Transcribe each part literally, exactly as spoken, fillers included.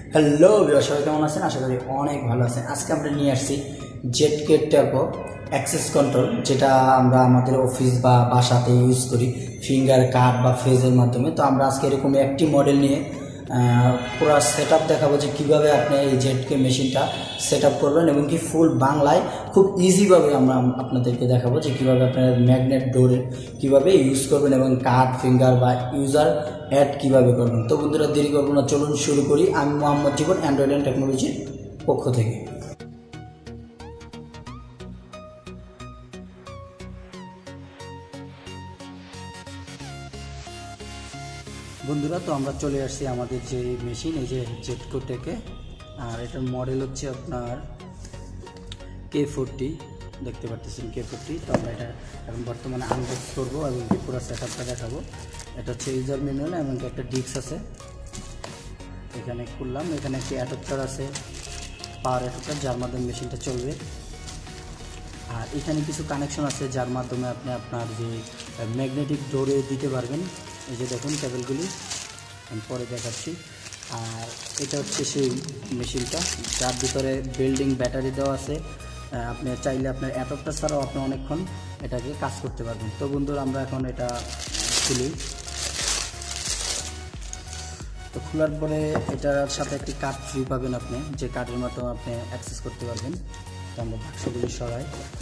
Hello viewer, সবাই কেমন আছেন? আশা করি অনেক ভালো আছেন। আজকে আমরা নিয়ে আসছি জেটকে ট্যাপো অ্যাক্সেস কন্ট্রোল, যেটা আমরা আমাদের অফিস বা বাসাতে ইউজ করি ফিঙ্গার কার্ড বা ফেজের মাধ্যমে। তো আমরা আজকে এরকম একটি মডেল নিয়ে পুরো সেট আপ দেখাবো যে কীভাবে আপনি এই জেটকে মেশিনটা সেট আপ করবেন, এবং কি ফুল বাংলায় খুব ইজিভাবে আমরা আপনাদেরকে দেখাবো যে কীভাবে আপনার ম্যাগনেট ডোর কীভাবে ইউজ করবেন এবং কার্ড ফিঙ্গার বা ইউজার অ্যাড কীভাবে করবেন। তো বন্ধুরা, দেরি করবো না, চলুন শুরু করি। আমি মোহাম্মদ জীবন, অ্যান্ড্রয়েড অ্যান্ড টেকনোলজির পক্ষ থেকে। বন্ধুরা, তো আমরা চলে আসছি আমাদের যে মেশিন, এই যে জেটকো টেকে, আর এটার মডেল হচ্ছে আপনার কে ফোরটি, দেখতে পাচ্ছেন কে ফোরটি। তো আমরা এটা এখন বর্তমানে আনবক্স করবো এবং পুরো সেট আপটা দেখাবো। এটা হচ্ছে ইউজার ম্যানুয়াল এবং একটা ডিস্ক আছে, এখানে খুললাম। এখানে একটি অ্যাডাপ্টার আছে, পাওয়ার অ্যাডাপ্টার, যার মাধ্যমে মেশিনটা চলবে। আর এখানে কিছু কানেকশন আছে যার মাধ্যমে আপনি আপনার যে ম্যাগনেটিক ডোরে দিতে পারবেন। এই যে দেখুন কেবলগুলি, আমি পরে দেখাচ্ছি। আর এটা হচ্ছে সেই মেশিনটা যার ভিতরে বিল্ডিং ব্যাটারি দেওয়া আছে। আপনি চাইলে আপনার অ্যাডাপ্টার ছাড়াও আপনি অনেকক্ষণ এটাকে কাজ করতে পারবেন। তো বন্ধুরা, আমরা এখন এটা খুলি। তো খোলার পরে এটার সাথে একটি কার্ড ফ্রি পাবেন আপনি, যে কার্ডের মাধ্যমে আপনি অ্যাক্সেস করতে পারবেন। তো আমরা বাক্সগুলি সরাই।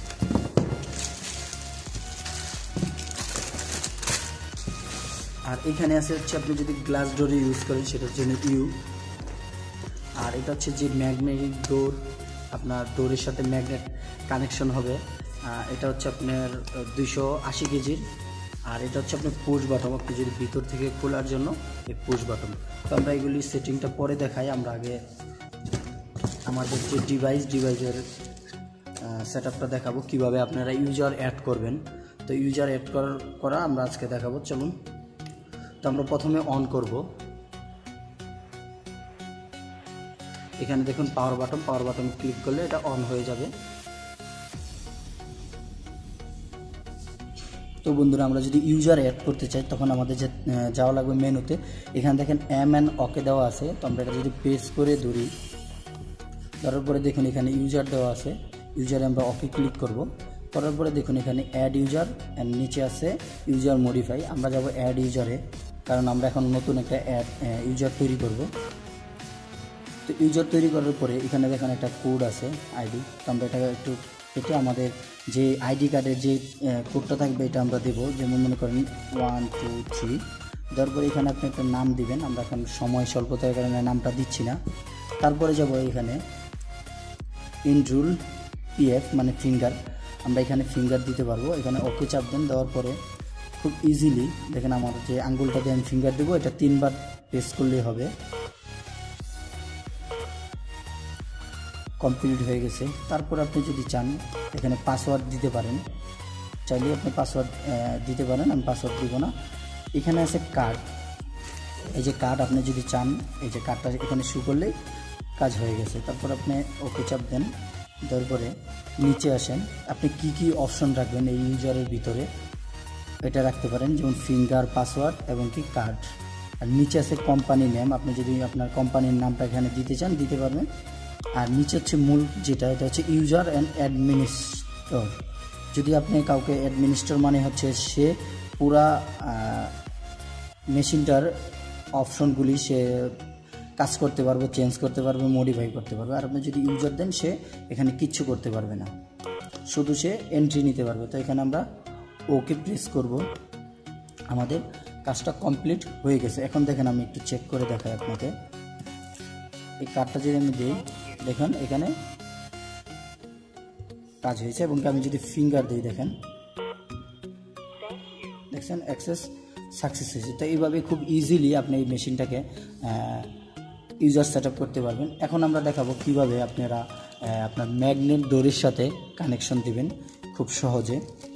আর এখানে আছে হচ্ছে আপনি যদি গ্লাস ডোরে ইউজ করেন সেটার জন্য ইউ। আর এটা হচ্ছে যে ম্যাগনেটিক ডোর, আপনার ডোরের সাথে ম্যাগনেট কানেকশন হবে। এটা হচ্ছে আপনার দুইশো আশি কেজির। আর এটা হচ্ছে আপনার পুশ বাটন, আপনি যদি ভিতর থেকে খোলার জন্য এই পুশ বাটন। তো আমরা এগুলি সেটিংটা পরে দেখাই। আমরা আগে আমাদের যে ডিভাইস ডিভাইসের সেট আপটা দেখাবো, কীভাবে আপনারা ইউজার অ্যাড করবেন। তো ইউজার অ্যাড করা আমরা আজকে দেখাবো, চলুন। তো আমরা প্রথমে অন করব। এখানে দেখুন power button, power button click করলে এটা অন হয়ে যাবে। তো বন্ধুরা, আমরা যদি ইউজার অ্যাড করতে চাই তখন আমাদের যে যাওয়া লাগবে মেনুতে। এখানে দেখেন এম অ্যান্ড ওকে দেওয়া আছে। তো আমরা এটা যদি প্রেস করে ধরি, ধরার পরে দেখুন এখানে ইউজার দেওয়া আছে। ইউজারে আমরা ওকে ক্লিক করব। করার পরে দেখুন এখানে অ্যাড ইউজার, অ্যান্ড নিচে আছে ইউজার মডিফাই। আমরা যাব অ্যাড ইউজারে, কারণ আমরা এখন নতুন একটা অ্যাড ইউজার তৈরি করব। তো ইউজার তৈরি করার পরে এখানে দেখেন একটা কোড আছে, আইডি। তো আমরা এটা একটু কেটে আমাদের যে আইডি কার্ডের যে কোডটা থাকবে এটা আমরা দেবো। যেমন মনে করেন ওয়ান টু থ্রি দেওয়ার পরে এখানে আপনি একটা নাম দিবেন। আমরা এখন সময় স্বল্পতার কারণে নামটা দিচ্ছি না। তারপরে যাব এখানে ইনরুল পিএফ মানে ফিঙ্গার, আমরা এখানে ফিঙ্গার দিতে পারবো। এখানে ওকে চাপ দেন, দেওয়ার পরে খুব ইজিলি দেখেন আমার যে আঙ্গুলটা দিয়ে আমি ফিঙ্গার দেবো, এটা তিনবার প্রেস করলেই হবে। কমপ্লিট হয়ে গেছে। তারপর আপনি যদি চান এখানে পাসওয়ার্ড দিতে পারেন, চাইলে আপনি পাসওয়ার্ড দিতে পারেন, আমি পাসওয়ার্ড দিব না। এখানে আছে কার্ড, এই যে কার্ড, আপনি যদি চান এই যে কার্ডটা এখানে শু করলেই কাজ হয়ে গেছে। তারপর আপনি ওকে চাপ দেন, দেওয়ার পরে নিচে আসেন। আপনি কি কি অপশন রাখবেন এই ইউজারের ভিতরে এটা রাখতে পারেন, যেমন ফিঙ্গার, পাসওয়ার্ড এবং কি কার্ড। আর নিচে আছে কোম্পানি নেম, আপনি যদি আপনার কোম্পানির নামটা এখানে দিতে চান দিতে পারবেন। আর নিচে হচ্ছে মূল যেটা, এটা হচ্ছে ইউজার অ্যান্ড অ্যাডমিনিস্ট্রেটর। যদি আপনি কাউকে অ্যাডমিনিস্ট্রেটর মানে হচ্ছে সে পুরা মেশিনটার অপশনগুলি সে কাজ করতে পারবে, চেঞ্জ করতে পারবে, মডিফাই করতে পারবে। আর আপনি যদি ইউজার দেন সে এখানে কিচ্ছু করতে পারবে না, শুধু সে এন্ট্রি নিতে পারবে। তো এখানে আমরা ওকে প্রেস করব। আমাদের কাজটা কমপ্লিট হয়ে গেছে। এখন দেখেন আমি একটু চেক করে দেখাই আপনাকে। এই কার্ডটা যদি আমি দিই, দেখেন এখানে কাজ হয়েছে। এবং আমি যদি ফিঙ্গার দিই, দেখেন দেখছেন অ্যাক্সেস সাকসেস হয়েছে। তো এইভাবে খুব ইজিলি আপনি এই মেশিনটাকে ইউজার সেট আপ করতে পারবেন। এখন আমরা দেখাবো কিভাবে আপনারা আপনার ম্যাগনেট ডোরের সাথে কানেকশন দিবেন খুব সহজে।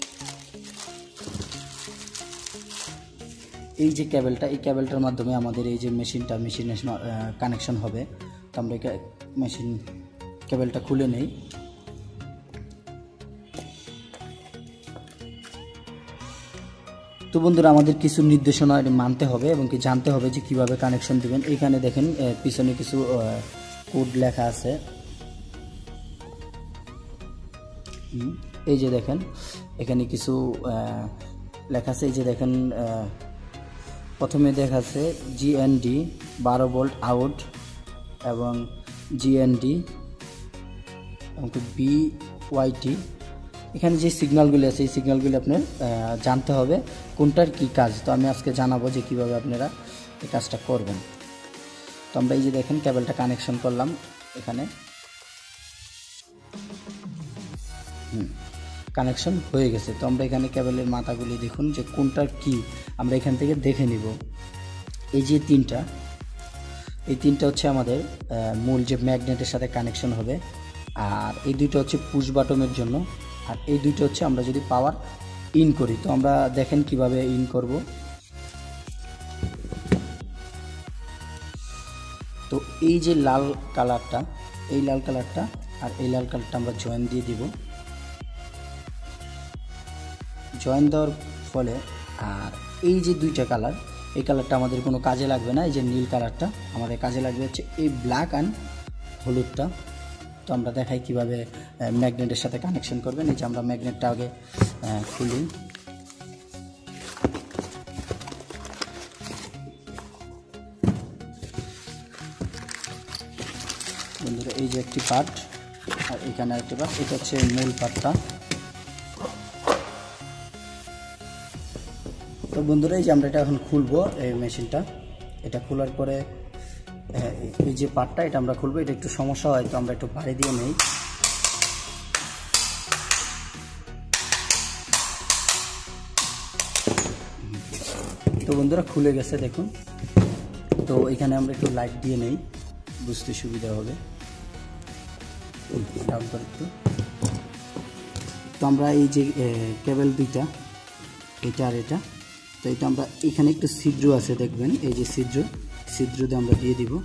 এই যে কেবলটা, এই কেবলটার মাধ্যমে আমাদের এই যে মেশিনটা মেশিনের কানেকশন হবে। তো আমরা মেশিন কেবলটা খুলে নেই। তো তো বন্ধুরা আমাদের কিছু নির্দেশনা মানতে হবে এবং কি জানতে হবে যে কিভাবে কানেকশন দিবেন। এখানে দেখেন পিছনে কিছু কোড লেখা আছে, এই যে দেখেন এখানে কিছু লেখা আছে। এই যে দেখেন প্রথমে দেখাচ্ছে জিএনডি বারো ভোল্ট আউট এবং জিএনডি এবং বি ওয়াইটি। এখানে যে সিগন্যালগুলি আছে এই সিগন্যালগুলি আপনার জানতে হবে কোনটার কি কাজ। তো আমি আজকে জানাবো যে কিভাবে আপনারা এই কাজটা করবেন। তো আমরা এই যে দেখেন কেবলটা কানেকশন করলাম এখানে, হুম কানেকশন হয়ে গেছে। তো আমরা এখানে কেবলের মাথাগুলি দেখুন যে কোনটার কি আমরা এখান থেকে দেখে নিব। এই যে তিনটা, এই তিনটা হচ্ছে আমাদের মূল যে ম্যাগনেটের সাথে কানেকশন হবে, আর এই দুইটা হচ্ছে পুশ বাটনের জন্য, আর এই দুইটা হচ্ছে আমরা যদি পাওয়ার ইন করি। তো আমরা দেখেন কিভাবে ইন করব। তো এই যে লাল কালারটা, এই লাল কালারটা আর এই লাল কালারটা আমরা জয়েন দিয়ে দিব। জয়েন দেওয়ার ফলে আর এই যে দুইটা কালার, এই কালারটা আমাদের কোনো কাজে লাগবে না। এই যে নীল কালারটা আমাদের কাজে লাগবে হচ্ছে এই ব্ল্যাক অ্যান্ড হলুদটা। তো আমরা দেখাই কিভাবে ম্যাগনেটের সাথে কানেকশন করবেন। এই যে আমরা ম্যাগনেটটা আগে খুলি, বন্ধুরা এই যে একটি পার্ট আর এখানে আরেকটি পার্ট, এটা হচ্ছে মূল পার্টটা। তো বন্ধুরা এই যে আমরা এটা এখন খুলবো এই মেশিনটা। এটা খোলার পরে এই যে পার্টটা এটা আমরা খুলবো। এটা একটু সমস্যা হয় তো আমরা একটু বাড়ি দিয়ে নেই। তো বন্ধুরা খুলে গেছে দেখুন। তো এখানে আমরা একটু লাইট দিয়ে নেই, বুঝতে সুবিধা হবে। ডাউন করে একটু। তো আমরা এই যে কেবল দুইটা, এটা আর এটা, তো এটা আমরা এখানে একটু ছিদ্র আছে দেখবেন, এই যে ছিদ্র, ছিদ্র দিয়ে আমরা দিয়ে দিব।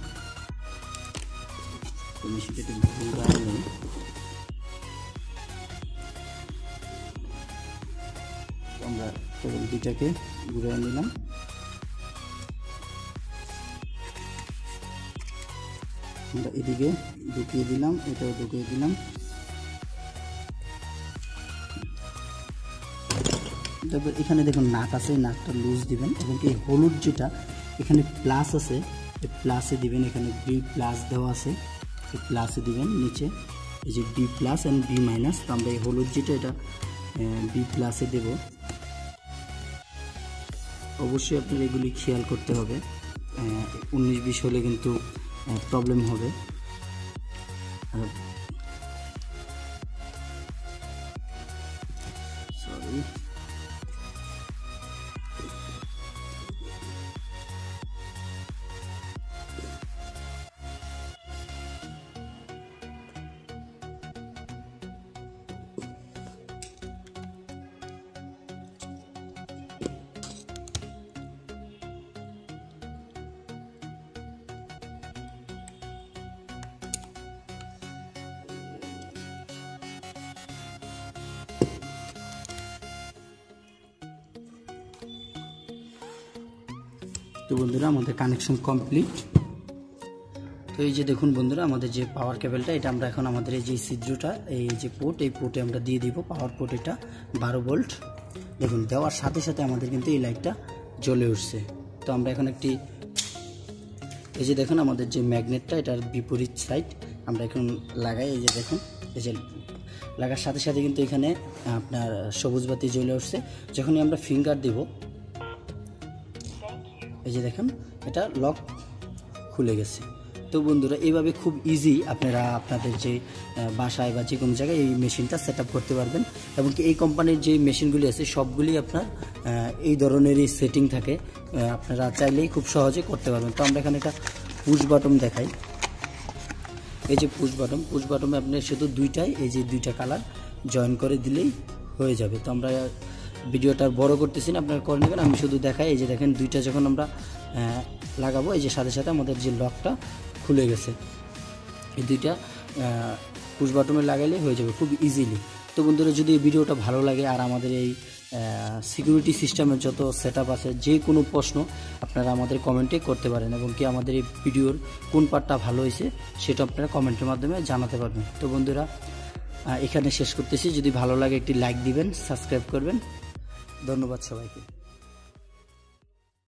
আমরা কেবল দুইটাকে ঘুরে নিলাম। আমরা এদিকে ঢুকিয়ে দিলাম, এটাও ঢুকিয়ে দিলাম। তারপর এখানে দেখুন নাট আছে, নাটটা লুজ দিবেন এবং এই হলুদ যেটা এখানে প্লাস আছে এই প্লাসে দিবেন। এখানে বি প্লাস দেওয়া আছে, এই প্লাসে দিবেন। নিচে এই যে B plus and B minus, তো আমরা এই হলুদ যেটা এটা বি প্লাসে দেব। অবশ্যই আপনার এগুলি খেয়াল করতে হবে, উনিশ বিশ হলে কিন্তু প্রবলেম হবে। সরি তো বন্ধুরা আমাদের কানেকশন কমপ্লিট। তো এই যে দেখুন বন্ধুরা আমাদের যে পাওয়ার কেবলটা এটা আমরা এখন আমাদের এই যে ছিদ্রটা, এই যে পোর্ট, এই পোর্টে আমরা দিয়ে দিব পাওয়ার পোর্ট। এটা বারো ভোল্ট দেখুন, দেওয়ার সাথে সাথে আমাদের কিন্তু এই লাইটটা জ্বলে উঠছে। তো আমরা এখন একটি এই যে দেখুন আমাদের যে ম্যাগনেটটা এটার বিপরীত সাইড আমরা এখন লাগাই। এই যে দেখুন এই যে লাগার সাথে সাথে কিন্তু এখানে আপনার সবুজ বাতি জ্বলে উঠছে। যখনই আমরা ফিঙ্গার দিব এই যে দেখুন এটা লক খুলে গেছে। তো বন্ধুরা এইভাবে খুব ইজি আপনারা আপনাদের যে বাসায় বা যে কোনো জায়গায় এই মেশিনটা সেট আপ করতে পারবেন। এবং কি এই কোম্পানির যে মেশিনগুলি আছে সবগুলি আপনার এই ধরনেরই সেটিং থাকে, আপনারা চাইলেই খুব সহজে করতে পারবেন। তো আমরা এখানে একটা পুশ বাটন দেখাই। এই যে পুশ বাটন, পুশ বাটনে আপনি শুধু দুইটাই এই যে দুইটা কালার জয়েন করে দিলেই হয়ে যাবে। তো আমরা ভিডিওটা বড় করতেছি না, আপনারা করে নেবেন। আমি শুধু দেখাই, এই যে দেখেন দুইটা যখন আমরা লাগাবো এই যে সাথে সাথে আমাদের যে লকটা খুলে গেছে। এই দুইটা পুশ বাটনে লাগাইলে হয়ে যাবে খুব ইজিলি। তো বন্ধুরা যদি এই ভিডিওটা ভালো লাগে আর আমাদের এই সিকিউরিটি সিস্টেমের যত সেট আপ আছে, যে কোনো প্রশ্ন আপনারা আমাদের কমেন্টে করতে পারেন এবং কি আমাদের এই ভিডিওর কোন পার্টটা ভালো হয়েছে সেটা আপনারা কমেন্টের মাধ্যমে জানাতে পারবেন। তো বন্ধুরা এখানে শেষ করতেছি। যদি ভালো লাগে একটি লাইক দিবেন, সাবস্ক্রাইব করবেন। ধন্যবাদ সবাইকে।